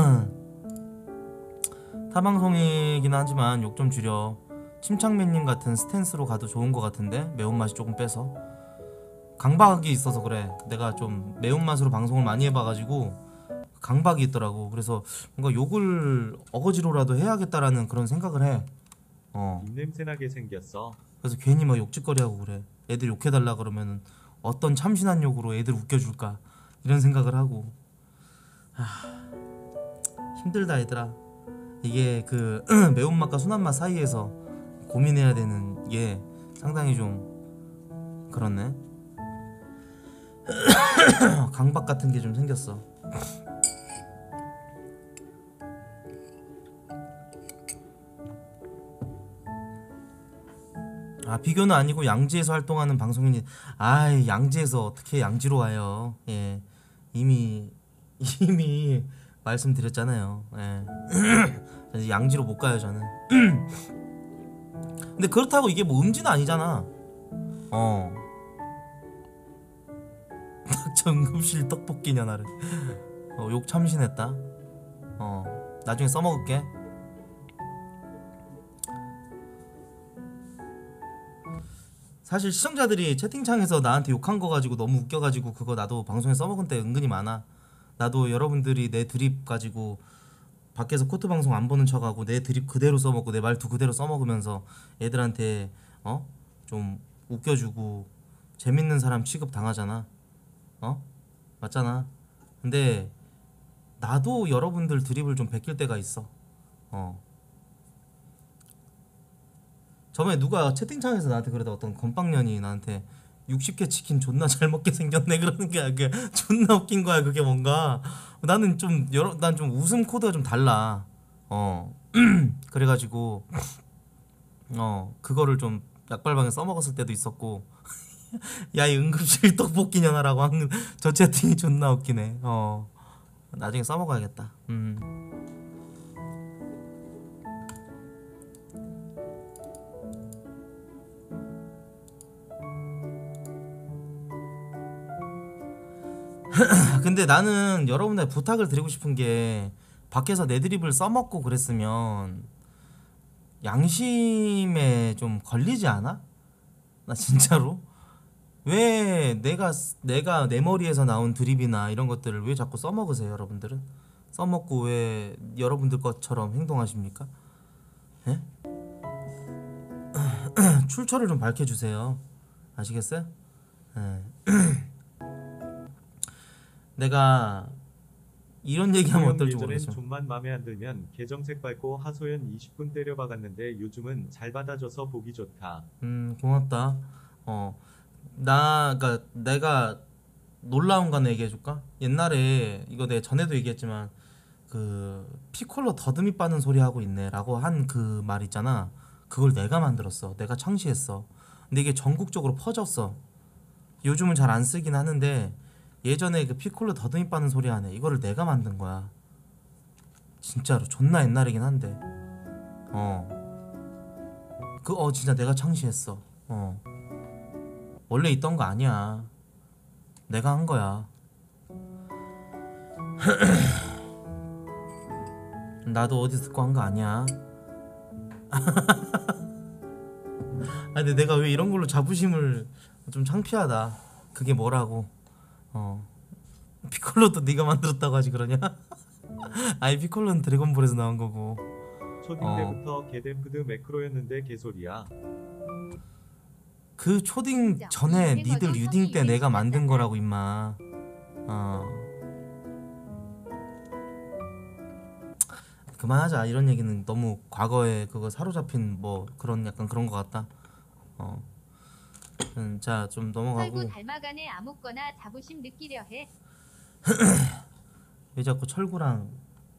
타방송이긴 하지만 욕 좀 줄여. 침착맨님 같은 스탠스로 가도 좋은 것 같은데 매운맛이 조금 빼서. 강박이 있어서 그래. 내가 좀 매운맛으로 방송을 많이 해봐가지고 강박이 있더라고. 그래서 뭔가 욕을 어거지로라도 해야겠다라는 그런 생각을 해. 어. 입냄새나게 생겼어. 그래서 괜히 막 욕짓거리하고 그래. 애들 욕해달라 그러면은 어떤 참신한 욕으로 애들 웃겨줄까 이런 생각을 하고. 하... 힘들다 얘들아. 이게 그 매운맛과 순한맛 사이에서 고민해야 되는 게 상당히 좀 그렇네. 강박 같은 게 좀 생겼어. 아 비교는 아니고 양지에서 활동하는 방송인이 아이 양지에서 어떻게 양지로 와요. 예 이미 이미 말씀드렸잖아요. 예 이제 양지로 못 가요 저는. 근데 그렇다고 이게 뭐 음지는 아니잖아. 어 닥쳐 응급실 떡볶이냐 나를. 어, 욕 참신했다. 어 나중에 써먹을게. 사실 시청자들이 채팅창에서 나한테 욕한 거 가지고 너무 웃겨가지고 그거 나도 방송에 써먹은 때 은근히 많아. 나도 여러분들이 내 드립 가지고 밖에서 코트 방송 안 보는 척하고 내 드립 그대로 써먹고 내 말투 그대로 써먹으면서 애들한테 어? 좀 웃겨주고 재밌는 사람 취급 당하잖아. 어? 맞잖아. 근데 나도 여러분들 드립을 좀 베낄 때가 있어. 어 저번에 누가 채팅창에서 나한테 그러다 어떤 건빵년이 나한테 육십 개 치킨 존나 잘 먹게 생겼네 그러는 게 그게 존나 웃긴 거야. 그게 뭔가 나는 좀 여러 난 좀 웃음 코드가 좀 달라. 어 그래가지고 어 그거를 좀 약발방에 써먹었을 때도 있었고. 야 이 응급실 떡볶이 년아라고 하는 저 채팅이 존나 웃기네. 어 나중에 써먹어야겠다. 음. 근데 나는 여러분들 부탁을 드리고 싶은 게 밖에서 내 드립을 써먹고 그랬으면 양심에 좀 걸리지 않아? 나 진짜로 왜 내가 내가 내 머리에서 나온 드립이나 이런 것들을 왜 자꾸 써먹으세요 여러분들은? 써먹고 왜 여러분들 것처럼 행동하십니까? 예? 출처를 좀 밝혀주세요. 아시겠어요? 예. 내가 이런 얘기하면 어떨지 예전엔 모르겠어. 좀만 맘에 안 들면 계정색 밟고 하소연 이십 분 때려박았는데 요즘은 잘 받아줘서 보기 좋다. 음 고맙다. 어나 그니까 내가 놀라운 거 하나 얘기해줄까? 옛날에 이거 내가 전에도 얘기했지만 그 피콜로 더듬이 빠는 소리 하고 있네 라고 한 그 말 있잖아. 그걸 내가 만들었어. 내가 창시했어. 근데 이게 전국적으로 퍼졌어. 요즘은 잘 안 쓰긴 하는데 예전에 그 피콜로 더듬이 빠는 소리 하네 이거를 내가 만든 거야. 진짜로 존나 옛날이긴 한데 어그 어 진짜 내가 창시했어. 어 원래 있던 거 아니야. 내가 한 거야. 나도 어디서 듣고 한 거 아니야. 아 근데 내가 왜 이런 걸로 자부심을 좀 창피하다. 그게 뭐라고. 어 피콜로도 네가 만들었다고 하지 그러냐? 아니 피콜로는 드래곤볼에서 나온 거고. 초딩 어. 때부터 개댐프드 매크로였는데 개소리야. 그 초딩 전에 니들 유딩 때 내가 만든 거라고 임마. 어 그만하자. 이런 얘기는 너무 과거에 그거 사로잡힌 뭐 그런 약간 그런 거 같다. 어 음, 자 좀 넘어가고. 철구 닮아가네 아무거나 자부심 느끼려 해. 왜 자꾸 철구랑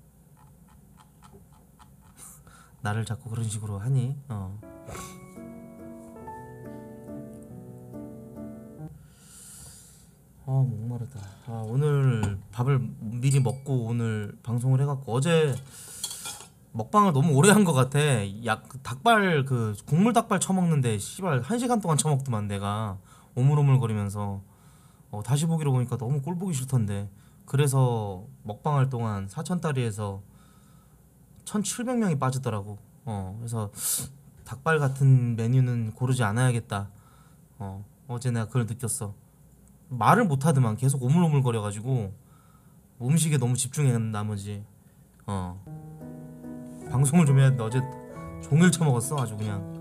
나를 자꾸 그런 식으로 하니? 어. 아 목마르다. 아 오늘 밥을 미리 먹고 오늘 방송을 해갖고 어제 먹방을 너무 오래 한 것 같아. 약 닭발 그 국물 닭발 처먹는데 씨발 한 시간 동안 처먹더만 내가 오물오물거리면서. 어, 다시 보기로 보니까 너무 꼴 보기 싫던데. 그래서 먹방할 동안 사천다리에서 천칠백 명이 빠지더라고. 어 그래서 닭발 같은 메뉴는 고르지 않아야겠다. 어 어제 내가 그걸 느꼈어. 말을 못하더만 계속 오물오물거려가지고 음식에 너무 집중한 나머지 어 방송을 좀 해야 돼. 어제 종일 처먹었어 아주 그냥.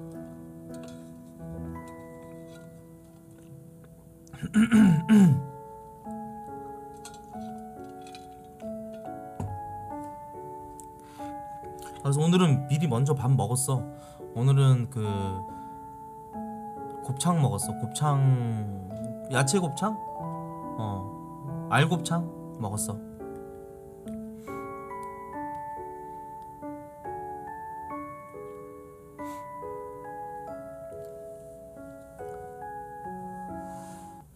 그래서 오늘은 미리 먼저 밥 먹었어. 오늘은 그 곱창 먹었어. 곱창 야채 곱창? 어 알곱창 먹었어.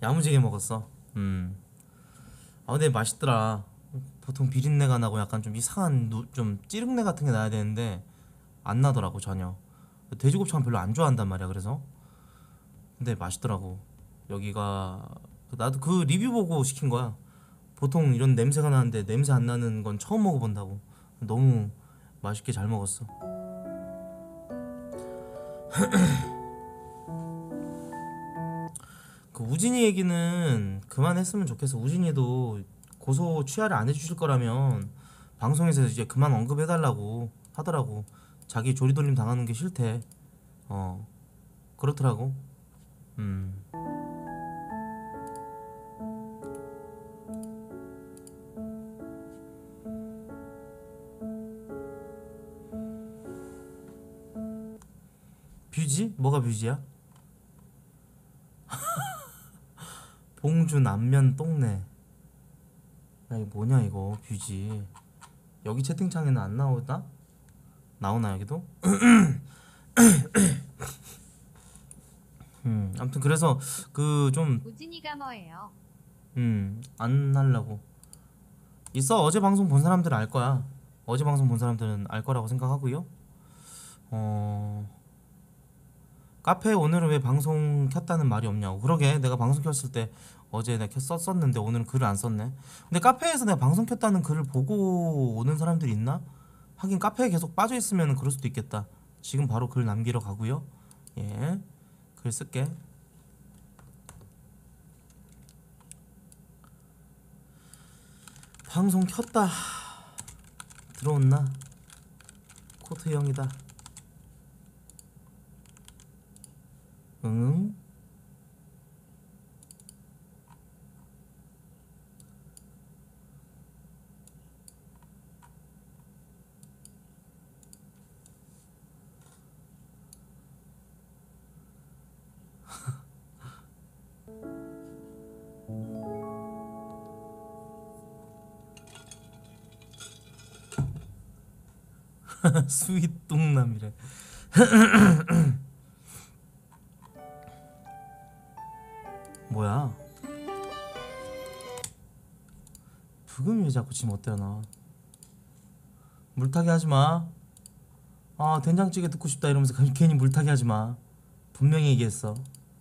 야무지게 먹었어. 음. 아 근데 맛있더라. 보통 비린내가 나고 약간 좀 이상한 노, 좀 찌릉내 같은 게 나야 되는데 안 나더라고 전혀. 돼지곱창 별로 안 좋아한단 말이야. 그래서 근데 맛있더라고. 여기가 나도 그 리뷰 보고 시킨 거야. 보통 이런 냄새가 나는데 냄새 안 나는 건 처음 먹어본다고. 너무 맛있게 잘 먹었어. 그 우진이 얘기는 그만했으면 좋겠어. 우진이도 고소 취하를 안 해주실 거라면 방송에서 이제 그만 언급해달라고 하더라고. 자기 조리돌림 당하는 게 싫대. 어 그렇더라고. 음. 뷰지? 뭐가 뷰지야? 봉주 남면 똥내. 야 이거 뭐냐 이거 뷰지. 여기 채팅창에는 안 나오나? 나오나 여기도? 음 아무튼 그래서 그 좀 우진이가 뭐예요? 음 안 하려고 있어. 어제 방송 본 사람들은 알 거야. 어제 방송 본 사람들은 알 거라고 생각하고요. 어 카페에 오늘은 왜 방송 켰다는 말이 없냐고. 그러게 내가 방송 켰을 때 어제 내가 켰- 썼었는데 오늘은 글을 안 썼네. 근데 카페에서 내가 방송 켰다는 글을 보고 오는 사람들이 있나? 하긴 카페에 계속 빠져 있으면 그럴 수도 있겠다. 지금 바로 글 남기러 가고요. 예, 글 쓸게. 방송 켰다. 들어온나? 코트 형이다. 응? 스윗 똥남이래. 뭐야? 부금이 왜 자꾸 지금 어때요 나? 물타기 하지마. 아 된장찌개 듣고 싶다 이러면서 괜히 물타기 하지마. 분명히 얘기했어.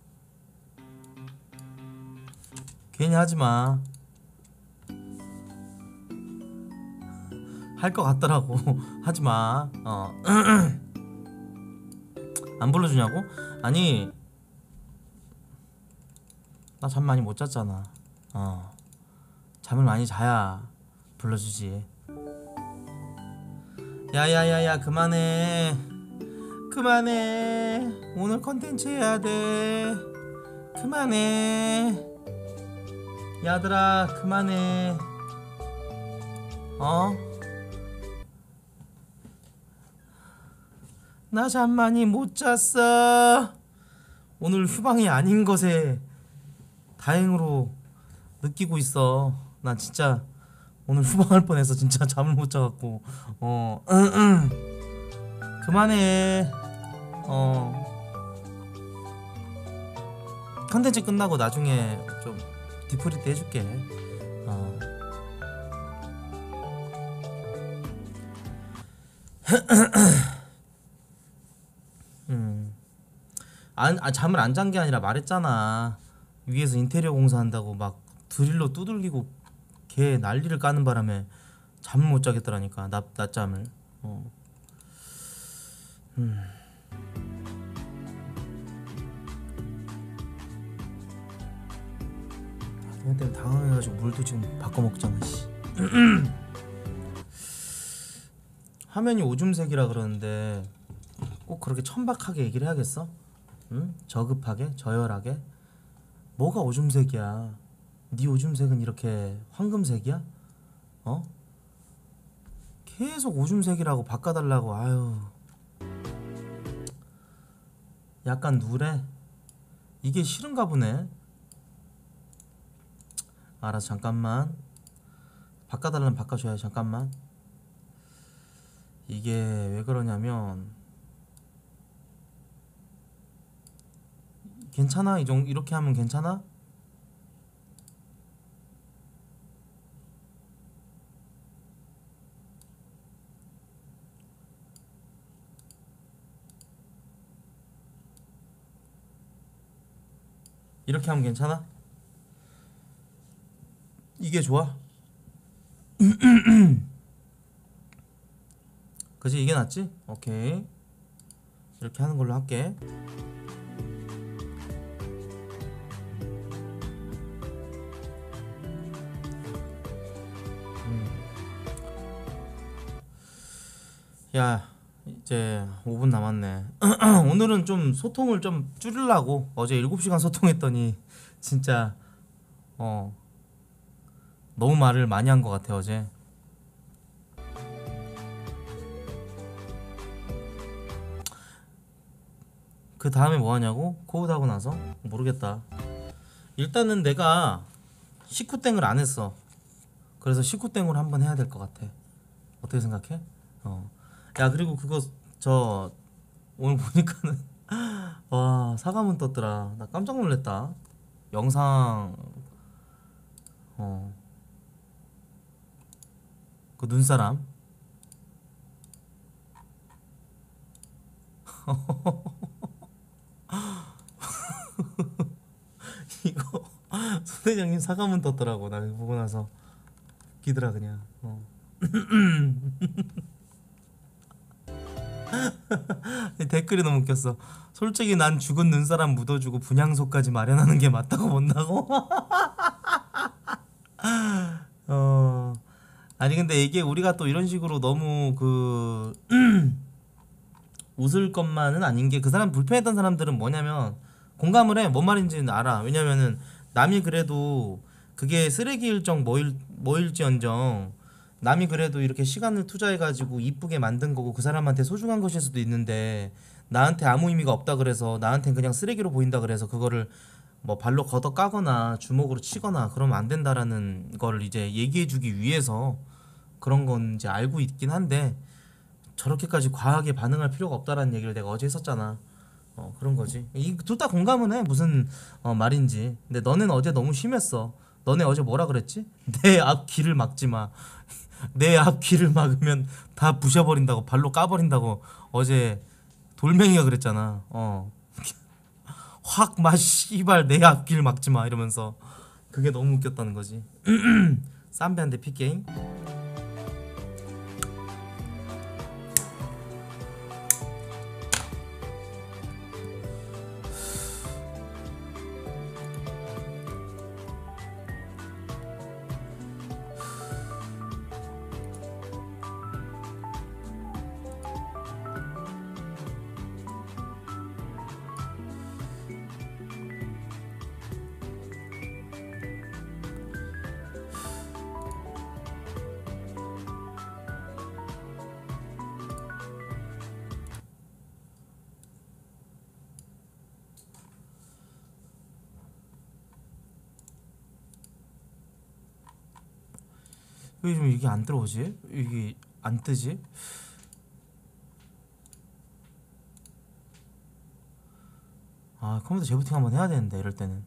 괜히 하지마. 할 것 같더라고. 하지마. 어. 안 불러주냐고? 아니 나 잠 많이 못 잤잖아. 어 잠을 많이 자야 불러주지. 야야야야 그만해. 그만해. 오늘 컨텐츠 해야 돼. 그만해. 야들아 그만해. 어? 나 잠 많이 못 잤어. 오늘 휴방이 아닌 것에 다행으로 느끼고 있어. 난 진짜 오늘 휴방할 뻔해서 진짜 잠을 못 자갖고. 어 그만해. 어 컨텐츠 끝나고 나중에 좀 디프리 때 해줄게. 어. 음. 안, 아, 잠을 안 잔 게 아니라 말했잖아. 위에서 인테리어 공사한다고 막 드릴로 두들기고 걔 난리를 까는 바람에 잠을 못 자겠더라니까. 낮, 낮잠을. 어. 음. 아, 때문에 당황해가지고 물도 지금 바꿔 먹잖아. 씨. 화면이 오줌색이라 그러는데 꼭 그렇게 천박하게 얘기를 해야겠어? 응? 저급하게? 저열하게? 뭐가 오줌색이야? 네 오줌색은 이렇게 황금색이야? 어? 계속 오줌색이라고 바꿔달라고. 아유 약간 누래? 이게 싫은가 보네. 알아서 잠깐만 바꿔달라면 바꿔줘야지. 잠깐만. 이게 왜 그러냐면 괜찮아? 이 정도 이렇게 하면 괜찮아? 이렇게 하면 괜찮아? 이게 좋아? 그지? 이게 낫지? 오케이. 이렇게 하는 걸로 할게. 음. 야, 이제 오 분 남았네. 오늘은 좀 소통을 좀 줄이려고 어제 일곱 시간 소통했더니 진짜 어 너무 말을 많이 한 것 같아 어제. 그 다음에 뭐 하냐고? 코드 하고 나서? 모르겠다. 일단은 내가 식후땡을 안 했어. 그래서 식후땡으로 한번 해야 될 것 같아. 어떻게 생각해? 어. 야, 그리고 그거 저 오늘 보니까는 와, 사과문 떴더라. 나 깜짝 놀랐다. 영상 어. 그 눈사람 이거 손회장님 사과문 떴더라고. 나 이거 보고 나서 기더라 그냥. 어. 댓글이 너무 웃겼어. 솔직히 난 죽은 눈사람 묻어주고 분향소까지 마련하는 게 맞다고 본다고. 어 아니 근데 이게 우리가 또 이런 식으로 너무 그 웃을 것만은 아닌 게, 그 사람 불편했던 사람들은 뭐냐면 공감을 해. 뭔 말인지는 알아. 왜냐면은 남이 그래도 그게 쓰레기 일정 뭐일 뭐일지언정 남이 그래도 이렇게 시간을 투자해가지고 이쁘게 만든 거고 그 사람한테 소중한 것일 수도 있는데 나한테 아무 의미가 없다 그래서 나한텐 그냥 쓰레기로 보인다 그래서 그거를 뭐 발로 걷어 까거나 주먹으로 치거나 그러면 안 된다라는 걸 이제 얘기해주기 위해서 그런 건 이제 알고 있긴 한데 저렇게까지 과하게 반응할 필요가 없다라는 얘기를 내가 어제 했었잖아. 어 그런 거지. 이 둘 다 공감은 해 무슨 어, 말인지. 근데 너는 어제 너무 심했어. 너네 어제 뭐라 그랬지? 내 앞 귀를 막지 마. 내 앞 귀를 막으면 다 부셔버린다고, 발로 까버린다고 어제 돌멩이가 그랬잖아. 어. 확 마 씨발 내 앞 귀를 막지 마 이러면서. 그게 너무 웃겼다는 거지. 쌈배 한 대 픽게임. 왜 좀 이게 안 들어오지? 이게 안 뜨지? 아 컴퓨터 재부팅 한번 해야 되는데 이럴 때는.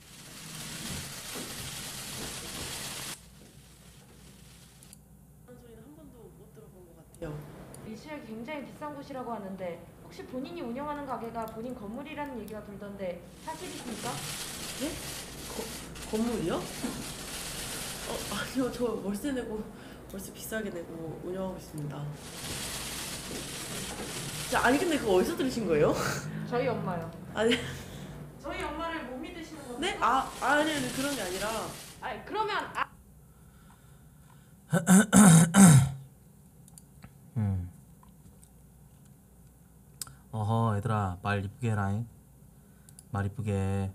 리수역이 굉장히 비싼 곳이라고 하는데 혹시 본인이 운영하는 가게가 본인 건물이라는 얘기가 돌던데 사실이십니까? 네? 거, 건물이요? 어, 아니요, 저 월세 내고 월세 비싸게 내고 운영하고 있습니다. 자, 아니 근데 그거 어디서 들으신 거예요? 저희 엄마요. 아니, 저희 엄마를 못 믿으시는 거죠? 네? 아, 아니, 아니 그런 게 아니라. 아니 그러면 아... 음. 어허 얘들아 말 이쁘게 해라잉. 말 이쁘게 해.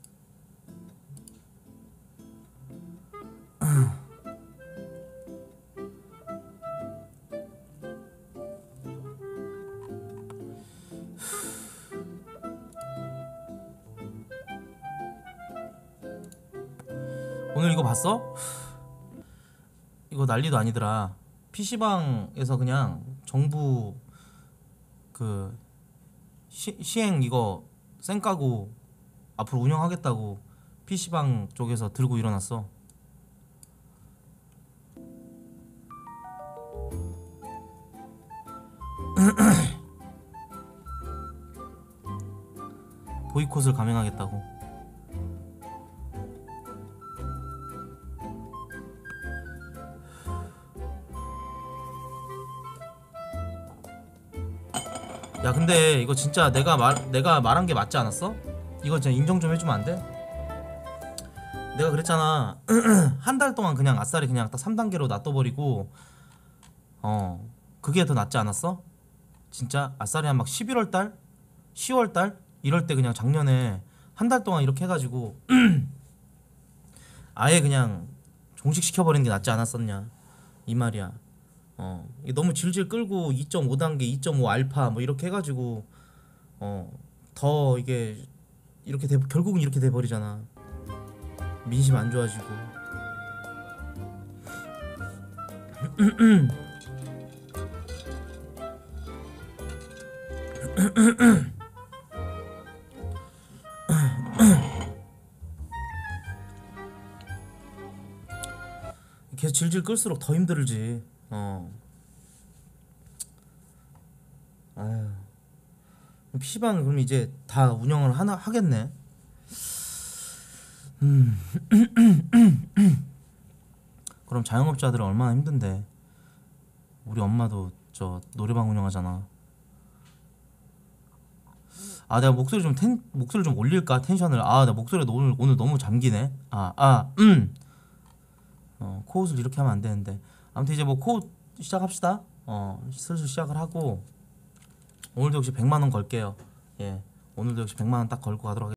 오늘 이거 봤어? 이거 난리도 아니더라. 피시방에서 그냥 정부 그 시, 시행 이거 쌩 까고 앞으로 운영하겠다고 피시방 쪽에서 들고 일어났어. 보이콧을 감행하겠다고. 야 근데 이거 진짜 내가 말 내가 말한 게 맞지 않았어? 이거 진짜 인정 좀 해주면 안 돼? 내가 그랬잖아. 한 달 동안 그냥 아싸리 그냥 딱 삼 단계로 놔둬버리고 어 그게 더 낫지 않았어? 진짜 아싸리 한 막 십일월 달? 시월 달? 이럴 때 그냥 작년에 한 달 동안 이렇게 해가지고 아예 그냥 종식시켜버리는 게 낫지 않았었냐 이 말이야. 어 이게 너무 질질 끌고 이 점 오 단계, 이 점 오 알파 뭐 이렇게 해가지고 어 더 이게 이렇게 돼, 결국은 이렇게 돼버리잖아. 민심 안 좋아지고. 계속 질질 끌수록 더 힘들지. 어. 아유. 피시방 그럼 이제 다 운영을 하나 하겠네. 음. 그럼 자영업자들은 얼마나 힘든데. 우리 엄마도 저 노래방 운영하잖아. 아 내가 목소리 좀 텐, 목소리 좀 올릴까 텐션을. 아 나 목소리가 오늘 오늘 너무 잠기네. 아 아 음. 어 코웃을 이렇게 하면 안 되는데. 아무튼 이제 뭐 코웃 시작합시다. 어 슬슬 시작을 하고 오늘도 역시 백만 원 걸게요. 예 오늘도 역시 백만 원 딱 걸고 가도록 하겠습니다.